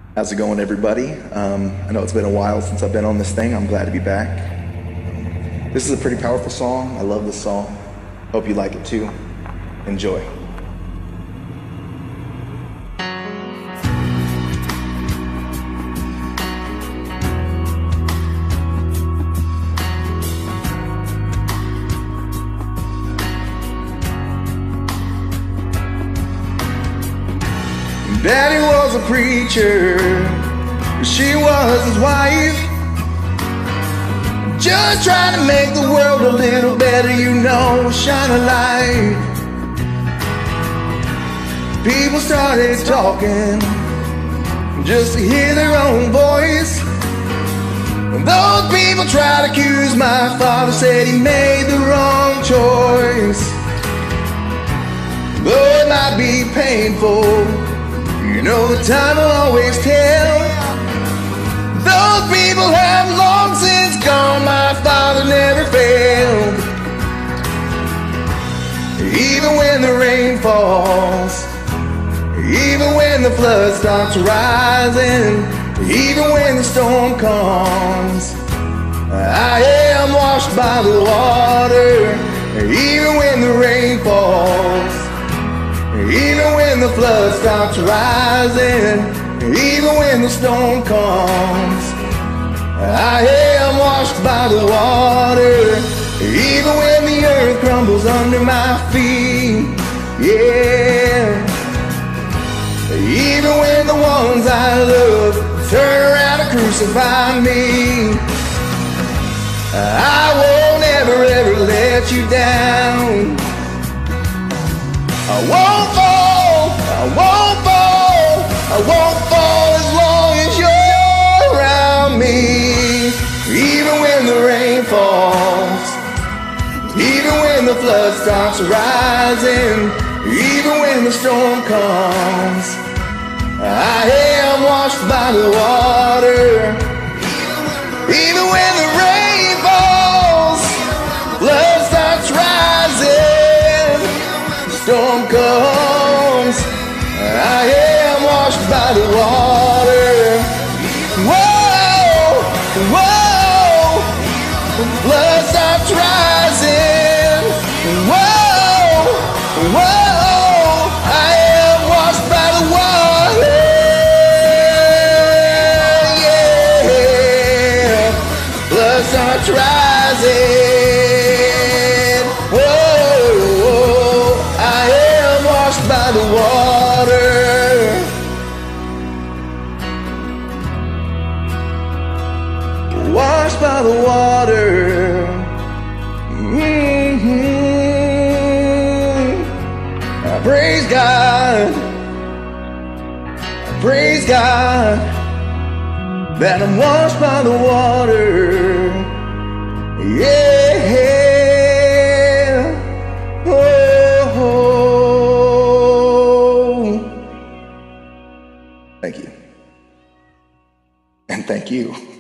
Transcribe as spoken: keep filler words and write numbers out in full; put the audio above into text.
How's it going, everybody? Um, I know it's been a while since I've been on this thing. I'm glad to be back. This is a pretty powerful song. I love this song. Hope you like it too. Enjoy. Daddy was a preacher, she was his wife, just trying to make the world a little better, you know, shine a light. People started talking just to hear their own voice. Those people tried to accuse my father, said he made the wrong choice. Though it might be painful, you know the time will always tell. Those people have long since gone, my father never failed. Even when the rain falls, even when the flood starts rising, even when the storm comes, I am washed by the water. Even when the rain falls, even when the flood starts rising, even when the storm comes, I am washed by the water. Even when the earth crumbles under my feet, yeah. Even when the ones I love turn around and crucify me, I won't ever, ever let you down. I won't fall, I won't fall, I won't fall as long as you're around me. Even when the rain falls, even when the flood starts rising, even when the storm comes, I am washed by the water. Even when the rain falls, blood starts rising, storm comes, I am washed by the water. Whoa, whoa, blood starts rising. Whoa, whoa, I am washed by the water. Yeah, blood starts rising. Whoa, I am washed by the water. Washed by the water. Mm-hmm. I praise God. I praise God that I'm washed by the water. Yeah. Oh. Thank you. And thank you.